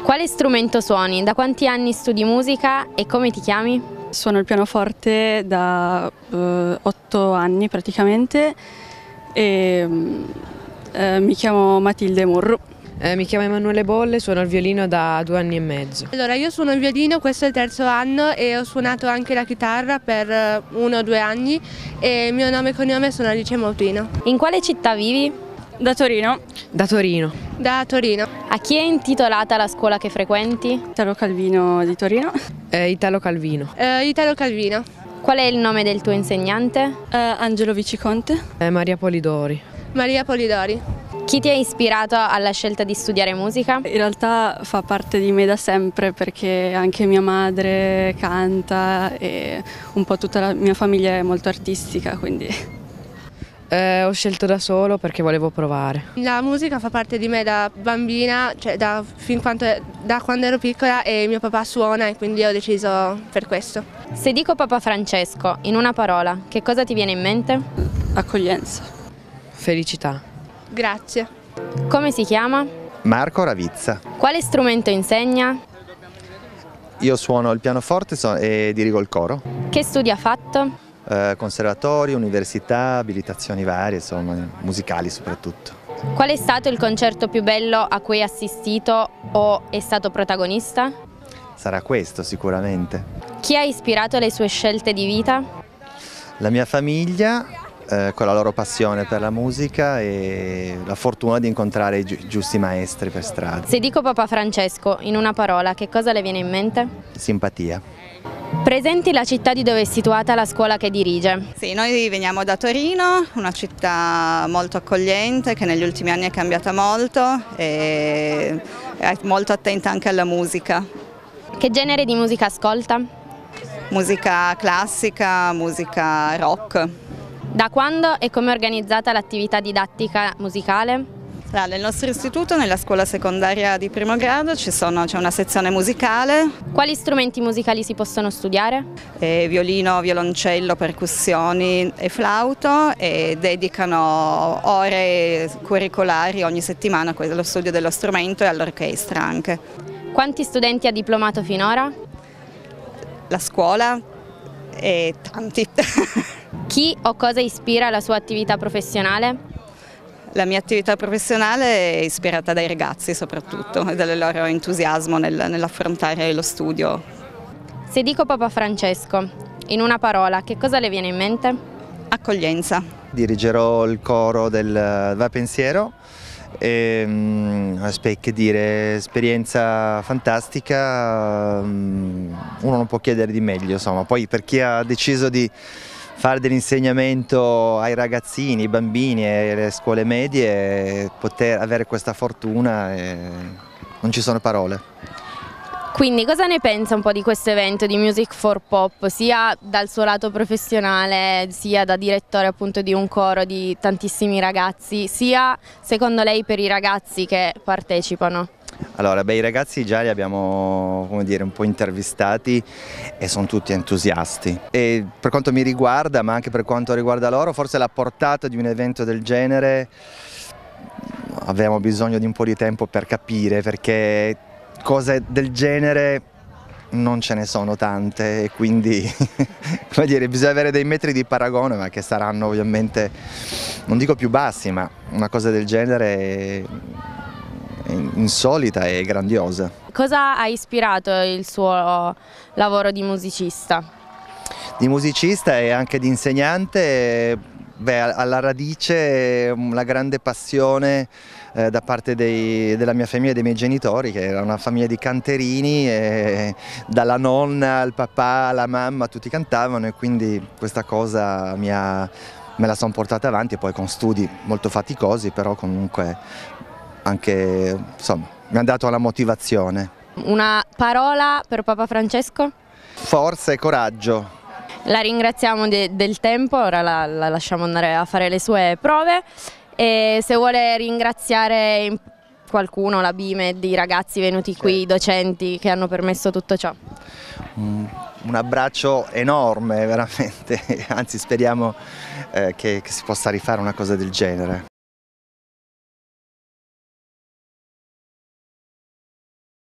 Quale strumento suoni? Da quanti anni studi musica e come ti chiami? Suono il pianoforte da 8 anni praticamente e mi chiamo Matilde Murru. Mi chiamo Emanuele Bolle, suono il violino da 2 anni e mezzo. Allora, io suono il violino, questo è il 3° anno e ho suonato anche la chitarra per 1 o 2 anni e il mio nome e cognome sono Alice Mautino. In quale città vivi? Da Torino. Da Torino. Da Torino. A chi è intitolata la scuola che frequenti? Italo Calvino di Torino. Italo Calvino. Italo Calvino. Qual è il nome del tuo insegnante? Angelo Viciconte. Maria Polidori. Maria Polidori. Chi ti ha ispirato alla scelta di studiare musica? In realtà fa parte di me da sempre perché anche mia madre canta e un po' tutta la mia famiglia è molto artistica, quindi... Ho scelto da solo perché volevo provare. La musica fa parte di me da bambina, cioè da quando ero piccola e mio papà suona e quindi ho deciso per questo. Se dico Papa Francesco, in una parola, che cosa ti viene in mente? Accoglienza. Felicità. Grazie. Come si chiama? Marco Ravizza. Quale strumento insegna? Io suono il pianoforte e dirigo il coro. Che studi ha fatto? Conservatori, università, abilitazioni varie, insomma, musicali soprattutto. Qual è stato il concerto più bello a cui hai assistito o è stato protagonista? Sarà questo sicuramente. Chi ha ispirato le sue scelte di vita? La mia famiglia, con la loro passione per la musica e la fortuna di incontrare i giusti maestri per strada. Se dico Papa Francesco, in una parola, che cosa le viene in mente? Simpatia. Presenti la città di dove è situata la scuola che dirige. Sì, noi veniamo da Torino, una città molto accogliente che negli ultimi anni è cambiata molto e è molto attenta anche alla musica. Che genere di musica ascolta? Musica classica, musica rock. Da quando e come è organizzata l'attività didattica musicale? Nel nostro istituto, nella scuola secondaria di 1° grado, c'è una sezione musicale. Quali strumenti musicali si possono studiare? Violino, violoncello, percussioni e flauto e dedicano ore curricolari ogni settimana allo studio dello strumento e all'orchestra anche. Quanti studenti ha diplomato finora? La scuola e tanti. Chi o cosa ispira la sua attività professionale? La mia attività professionale è ispirata dai ragazzi soprattutto e dal loro entusiasmo nell'affrontare lo studio. Se dico Papa Francesco, in una parola, che cosa le viene in mente? Accoglienza. Dirigerò il coro del Va Pensiero e che dire, esperienza fantastica, uno non può chiedere di meglio, insomma. Poi per chi ha deciso di fare dell'insegnamento ai ragazzini, ai bambini e alle scuole medie, poter avere questa fortuna, non ci sono parole. Quindi cosa ne pensa un po' di questo evento di Music for Pop, sia dal suo lato professionale, sia da direttore appunto di un coro di tantissimi ragazzi, sia secondo lei per i ragazzi che partecipano? Allora, i ragazzi già li abbiamo, come dire, un po' intervistati e sono tutti entusiasti. E per quanto mi riguarda, ma anche per quanto riguarda loro, forse la portata di un evento del genere avevamo bisogno di un po' di tempo per capire, perché cose del genere non ce ne sono tante e quindi come dire, bisogna avere dei metri di paragone, ma che saranno ovviamente, non dico più bassi, ma una cosa del genere insolita e grandiosa. Cosa ha ispirato il suo lavoro di musicista? Di musicista e anche di insegnante, alla radice la grande passione da parte della mia famiglia e dei miei genitori, che era una famiglia di canterini, e dalla nonna al papà alla mamma tutti cantavano, e quindi questa cosa me la sono portata avanti, e poi con studi molto faticosi, però comunque anche, insomma, mi ha dato la motivazione. Una parola per Papa Francesco? Forza e coraggio. La ringraziamo del tempo, ora la lasciamo andare a fare le sue prove, e se vuole ringraziare qualcuno, la BIMED, i ragazzi venuti qui, i docenti che hanno permesso tutto ciò. Un abbraccio enorme, veramente, anzi speriamo che si possa rifare una cosa del genere.